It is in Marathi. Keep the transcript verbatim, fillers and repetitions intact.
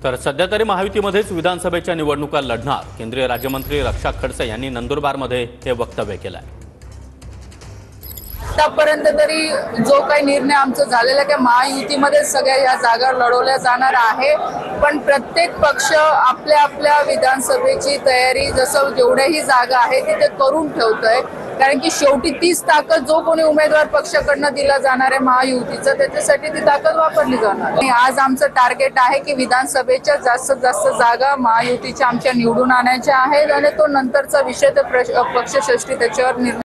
तर सध्या तरी महायुतीमध्येच विधानसभेच्या निवडणुका लढणार केंद्रीय राज्यमंत्री रक्षा खडसे यांनी नंदुरबारमध्ये हे वक्तव्य केलं आहे। आतापर्यंत तरी जो काही निर्णय आमचा झालेला आहे की महायुतीमध्ये सगळ्या या जागा लढवल्या जाणार आहे, पण प्रत्येक पक्ष आपल्या आपल्या विधानसभेची तयारी जसं जेवढ्याही जागा आहे तिथे करून ठेवतोय, कारण की शेवटी तीच ताकद जो कोणी उमेदवार पक्षाकडनं दिला जाणार आहे महायुतीचा त्याच्यासाठी ती ताकद वापरली जाणार आहे। आज आमचं टार्गेट आहे की विधानसभेच्या जास्तीत जास्त जागा महायुतीच्या आमच्या निवडून आणायच्या आहेत आणि तो नंतरचा विषय तर पक्षश्रेष्ठी त्याच्यावर निर्णय